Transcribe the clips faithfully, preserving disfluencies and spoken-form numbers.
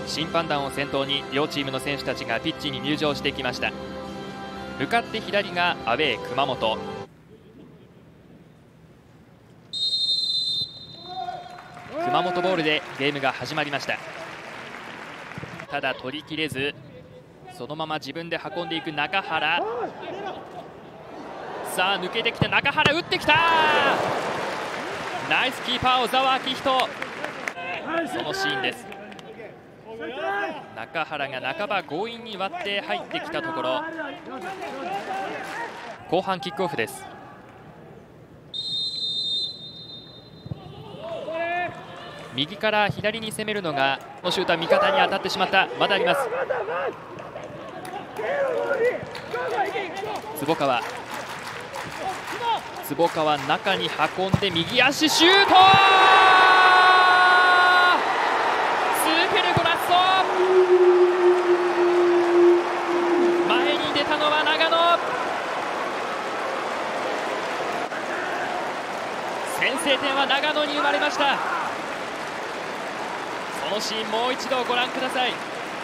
審判団を先頭に両チームの選手たちがピッチに入場してきました。向かって左がアウェー熊本。熊本ボールでゲームが始まりました。ただ取りきれず、そのまま自分で運んでいく中原。さあ抜けてきて中原打ってきた。ナイスキーパー小澤明人。そのシーンです。中原が半ば強引に割って入ってきたところ、後半キックオフです。右から左に攻めるのがこのシュートは味方に当たってしまった。まだあります。坪川坪川中に運んで右足シュート。スーペルゴラッソ。前に出たのは長野。先制点は長野に生まれました。そのシーンもう一度ご覧ください。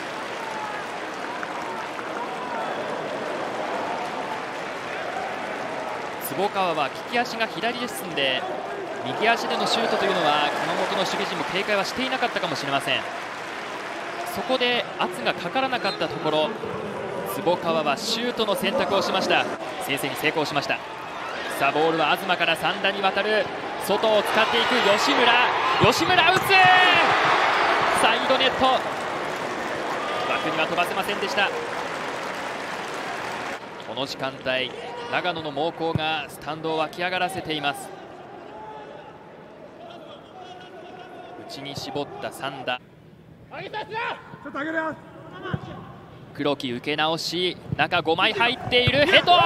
坪川は利き足が左ですので、右足でのシュートというのは熊本の守備陣も警戒はしていなかったかもしれません。そこで圧がかからなかったところ、坪川はシュートの選択をしました。先制に成功しました。さあボールは東から三田に渡る。外を使っていく吉村。吉村打つ。サイドネット、枠には飛ばせませんでした。この時間帯、長野の猛攻がスタンドを沸き上がらせています。内に絞った三田。黒木受け直し、中ごまい入っている。ヘッド。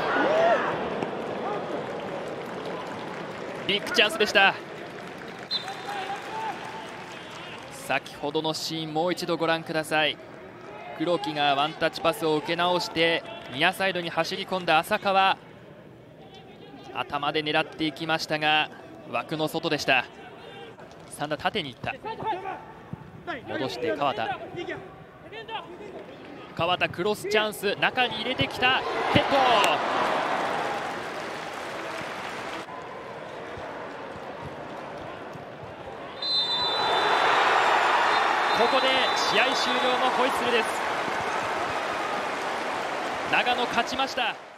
ビッグチャンスでした。先ほどのシーンもう一度ご覧ください。黒木がワンタッチパスを受け直してニアサイドに走り込んだ浅川、頭で狙っていきましたが枠の外でした。三田縦にいった。戻して川田。川田クロスチャンス、中に入れてきた。ヘッド。ここで試合終了のホイッスルです。長野勝ちました。